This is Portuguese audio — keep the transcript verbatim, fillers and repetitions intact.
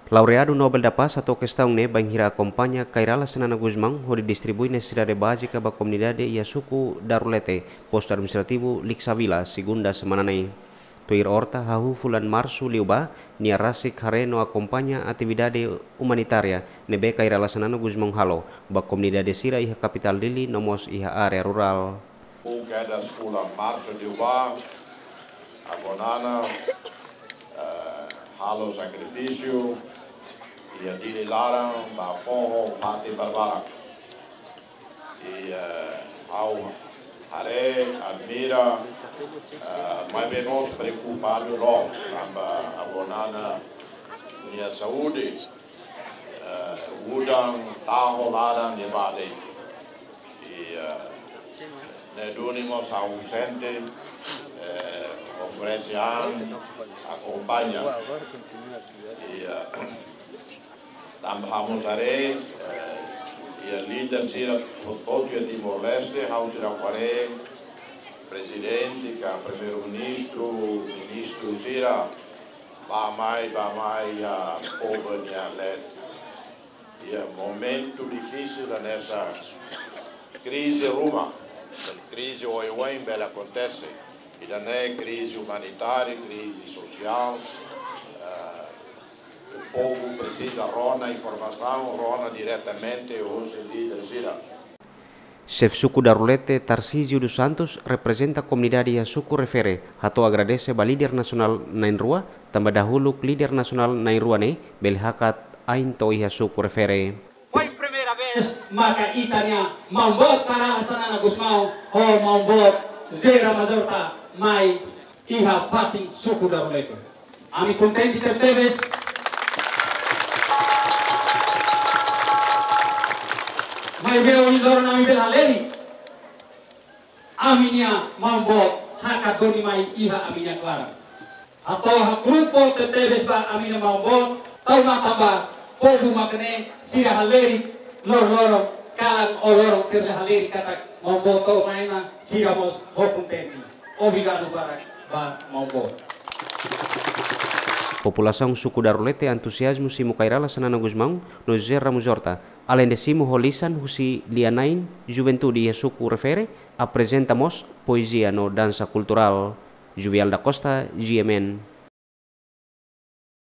Laureado Nobel da Paz atau questão ne banhira acompanha Kairala Sanana Guzmão, onde distribui necessidade básica para a comunidade e a suku Darulete, posto administrativo Lixavila, segunda semana nei. Toir horta hahu fulan março liuba, nia rasik hareno acompanha atividade humanitária, nebe Kairala Sanana Guzmão halo, ba comunidade sira iha capital Dili, nomos iha área rural. O quedas fulan março liuba, abonana, uh, halo sacrifício, e a Dili Larang, Bafongo, Fati Barbara. E ao Hare, admira, mas vemos preocupado logo, a abonana minha saúde, udang, taho larang, e bale. E ne dunimos ausente, oferece acompanha. E Tambahamos are, e a líder sira Potosí Timor-Leste, Hausira Quare, presidente, que primeiro-ministro, ministro sira, Bamai, Bamai, a povo de Alete. E é um momento difícil nessa crise ruma, crise oiuem bela acontece, e não é crise humanitária, crise social. O povo precisa rona informação, rona diretamente os líderes. Chef suku Darulete Tarcísio dos Santos representa a comunidade a suku refere. Hato agradece ba líder nasional nain rua, tambah dahulu líder nasional nain rua ne, belhakat ain to iha suku refere. Foi primeira vez maka itanya mambot para Sanana Guzmão ou mambot Zera Majorta mai iha pating suku Darulete. Ami contenti ter teves. Mai veo indor nami belhaleri, aminia mambot hakat doni mai iha aminia clara. Atau hak grupo tetebes ba aminia mambot, tau matamba povo makne sira haleri lor lorong kalang o lorong sira haleri katak mambot tau maina siramos hokuntenti. Obrigado para ba mambot. População suku Darulete entusiasmo simu Kairala Sanana Guzmão no Zera Majorta. Além de simu holisan husi lianain juventude e suku refere, apresentamos poesia no dança cultural. Juvial da Costa, G M N.